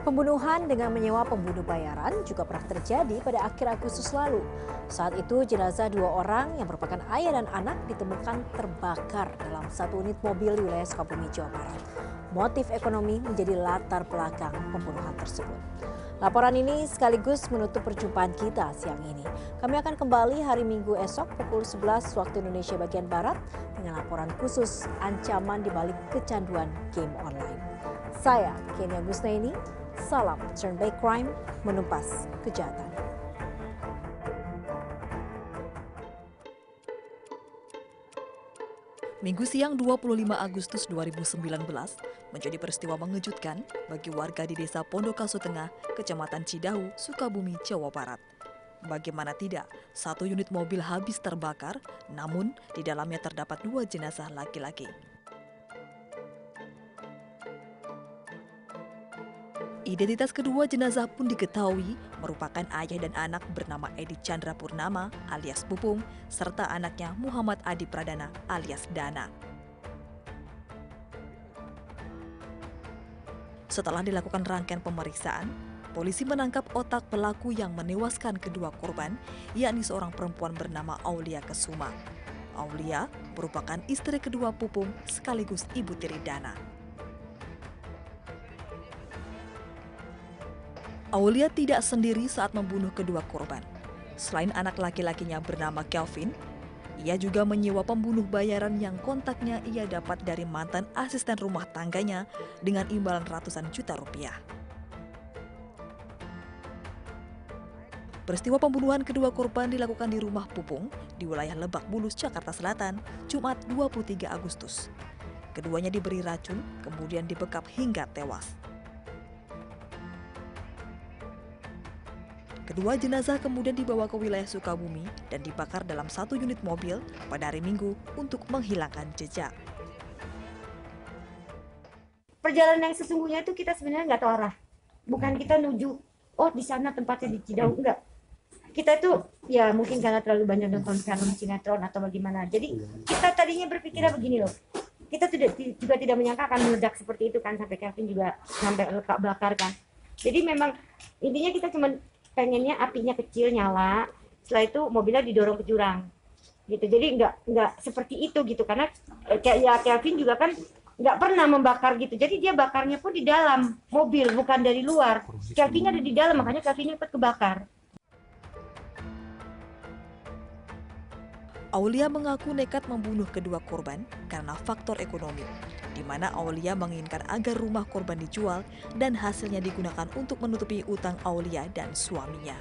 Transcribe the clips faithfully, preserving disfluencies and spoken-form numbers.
Pembunuhan dengan menyewa pembunuh bayaran juga pernah terjadi pada akhir Agustus lalu. Saat itu jenazah dua orang yang merupakan ayah dan anak ditemukan terbakar dalam satu unit mobil di wilayah Sukabumi, Jawa Barat. Motif ekonomi menjadi latar belakang pembunuhan tersebut. Laporan ini sekaligus menutup perjumpaan kita siang ini. Kami akan kembali hari Minggu esok pukul sebelas waktu Indonesia bagian Barat dengan laporan khusus ancaman dibalik kecanduan game online. Saya Kenia Gusnaini, salam Turn Back Crime, menumpas kejahatan. Minggu siang dua puluh lima Agustus dua ribu sembilan belas menjadi peristiwa mengejutkan bagi warga di Desa Pondokaso Tengah, Kecamatan Cidahu, Sukabumi, Jawa Barat. Bagaimana tidak, satu unit mobil habis terbakar, namun di dalamnya terdapat dua jenazah laki-laki. Identitas kedua jenazah pun diketahui merupakan ayah dan anak bernama Edi Chandra Purnama alias Pupung serta anaknya Muhammad Adi Pradana alias Dana. Setelah dilakukan rangkaian pemeriksaan, polisi menangkap otak pelaku yang menewaskan kedua korban, yakni seorang perempuan bernama Aulia Kesuma. Aulia merupakan istri kedua Pupung sekaligus ibu tiri Dana. Aulia tidak sendiri saat membunuh kedua korban. Selain anak laki-lakinya bernama Kelvin, ia juga menyewa pembunuh bayaran yang kontaknya ia dapat dari mantan asisten rumah tangganya dengan imbalan ratusan juta rupiah. Peristiwa pembunuhan kedua korban dilakukan di rumah Pupung di wilayah Lebak Bulus, Jakarta Selatan, Jumat dua puluh tiga Agustus. Keduanya diberi racun, kemudian dibekap hingga tewas. Kedua jenazah kemudian dibawa ke wilayah Sukabumi dan dibakar dalam satu unit mobil pada hari Minggu untuk menghilangkan jejak. Perjalanan yang sesungguhnya itu kita sebenarnya nggak tahu arah. Bukan kita nuju, oh di sana tempatnya di Cidahu, enggak. Kita itu ya mungkin karena terlalu banyak nonton film sinetron atau bagaimana. Jadi kita tadinya berpikirnya begini loh. Kita tidak, juga tidak menyangka akan meledak seperti itu kan, sampai Kevin juga sampai lekak bakar kan. Jadi memang intinya kita cuma pengennya apinya kecil nyala, setelah itu mobilnya didorong ke jurang gitu. Jadi nggak nggak seperti itu gitu, karena kayak ya Kelvin juga kan nggak pernah membakar gitu, jadi dia bakarnya pun di dalam mobil bukan dari luar. Kelvinnya ada di dalam, makanya Kelvinnya ikut kebakar. Aulia mengaku nekat membunuh kedua korban karena faktor ekonomi, di mana Aulia menginginkan agar rumah korban dijual dan hasilnya digunakan untuk menutupi utang Aulia dan suaminya.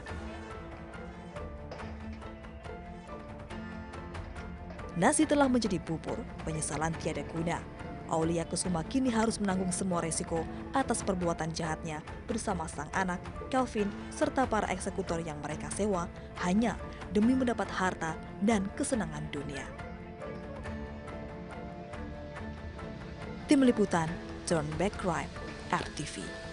Nasi telah menjadi bubur, penyesalan tiada guna. Aulia Kesuma kini harus menanggung semua resiko atas perbuatan jahatnya bersama sang anak, Kelvin, serta para eksekutor yang mereka sewa hanya demi mendapat harta dan kesenangan dunia. Tim Liputan, Turn Back Crime, R T V.